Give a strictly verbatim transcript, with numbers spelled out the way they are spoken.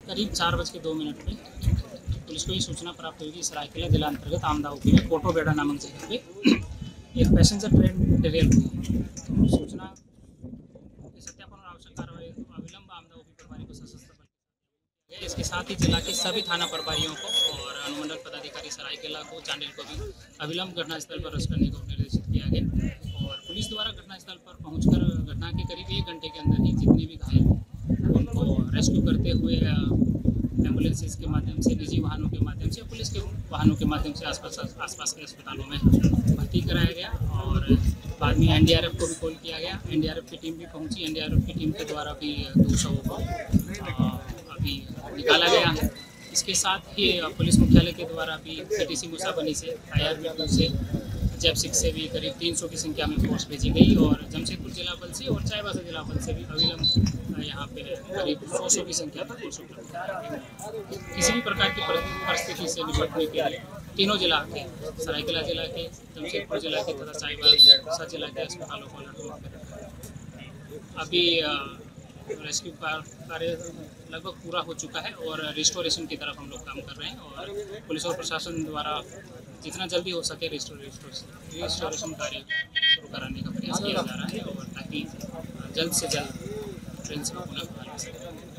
करीब चार बज के दो मिनट पे पुलिस को ये सूचना प्राप्त हुई कि सरायकेला जिला अंतर्गत आमदा ओपी में कोटोबेड़ा नामक जगह पे एक पैसेंजर ट्रेन डिरेल हुई है। तो सूचना के सत्यापन और आवश्यक कार्रवाई अविलंब आमदा ओपी प्रभारी को सशस्त्र बल किया। इसके साथ ही जिला के सभी थाना प्रभारियों को और अनुमंडल पदाधिकारी सरायकेला को, चांडिल को भी अविलंब घटनास्थल पर रश करने को निर्देशित किया गया और पुलिस द्वारा घटनास्थल पर पहुंचकर घटना के करीब एक घंटे के अंदर ही जितने भी घायल उनको रेस्क्यू करते हुए एम्बुलेंसेस के माध्यम से, निजी वाहनों के माध्यम से, पुलिस के वाहनों के माध्यम से आसपास आसपास के अस्पतालों में भर्ती कराया गया और बाद में एनडीआरएफ को भी कॉल किया गया। एनडीआरएफ की टीम भी पहुंची। एनडीआरएफ की टीम के द्वारा भी दो शवों को अभी निकाला गया है। इसके साथ ही पुलिस मुख्यालय के द्वारा भी पीटीसी मुसाबनी से, आईआरबी से, जैप सिक्स से भी करीब तीन सौ की संख्या में फोर्स भेजी गई और जमशेदपुर जिला बल से और चाईबासा जिला बल से भी अविलंब यहाँ पे करीब सौ सौ की संख्या में फोर्स उपलब्ध कराई गई। किसी भी प्रकार की परिस्थिति से निपटने के लिए तीनों जिला के, सरायकेला जिला के, जमशेदपुर जिला के तथा चाईबासा जिला के अस्पतालों को अलर्ट मोड पर रखा है। अभी रेस्क्यू कार्य लगभग पूरा हो चुका है और रिस्टोरेशन की तरफ हम लोग काम कर रहे हैं और पुलिस और प्रशासन द्वारा जितना जल्दी हो सके रिस्टोरेशन रिस्टोरेशन कार्य शुरू कराने का प्रयास किया जा रहा है और ताकि जल्द से जल्द ट्रेन सेवा पुनः बहाल हो सके।